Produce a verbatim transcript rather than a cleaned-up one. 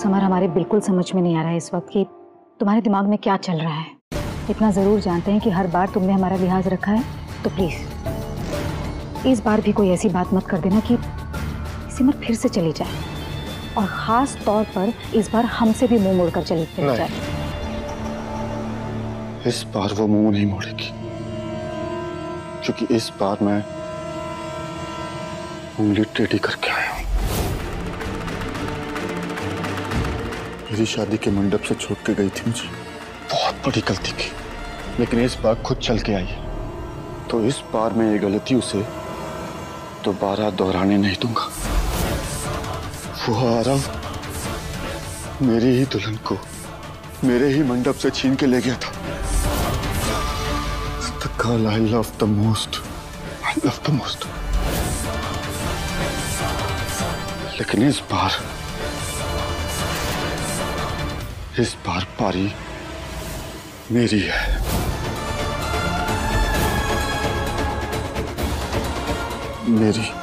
Summer, हमारे बिल्कुल समझ में नहीं आ रहा है इस वक्त कि तुम्हारे दिमाग में क्या चल रहा है। इतना जरूर जानते हैं कि हर बार तुमने हमारा लिहाज रखा है, तो प्लीज इस बार भी कोई ऐसी बात मत कर देना कि सिमर फिर से चली जाए, और खास तौर पर इस बार हमसे भी मुंह मोड़कर चली फिर जाए। इस बार वो मुंह नहीं मोड़ेगी, क्योंकि इस बार मैं उंगली टेढ़ी करके आया हूं। मेरी शादी के मंडप से छोड़ के गई थी मुझे, बहुत बड़ी गलती की, लेकिन इस बार खुद चल के आई है। तो इस बार मैं ये गलती उसे दोबारा दोहराने नहीं दूंगा। वो आरव मेरी ही दुल्हन को मेरे ही मंडप से छीन के ले गया था। The girl I love the most, I love the most. लेकिन इस बार इस बार पारी मेरी है। मेरी